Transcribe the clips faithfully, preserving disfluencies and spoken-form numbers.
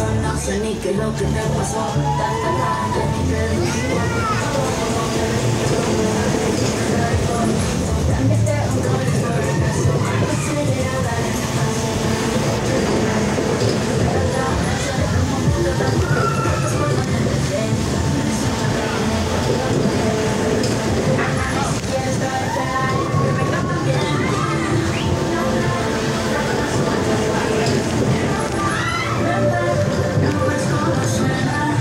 eso no sé ni qué es lo que te pasó. Tanta gana ni te digo. Cambiaste un código por el caso. Acelerada la espacio. Pero la gracia de un momento tan duro. Después no te entiendo. Ni siquiera estoy esperando que me cambien. No es como suena.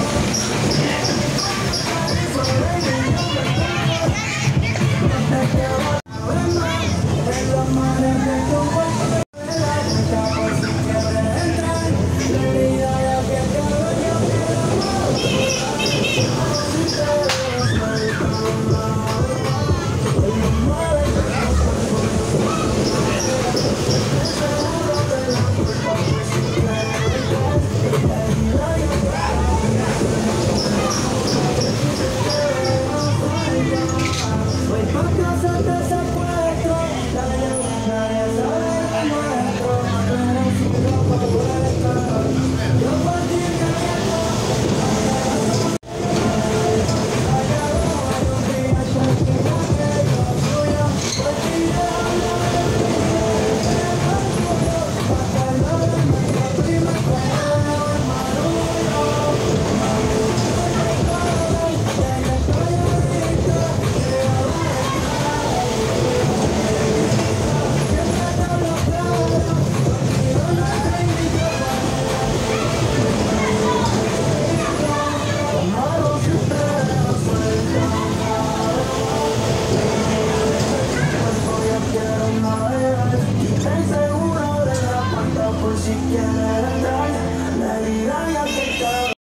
Yeah.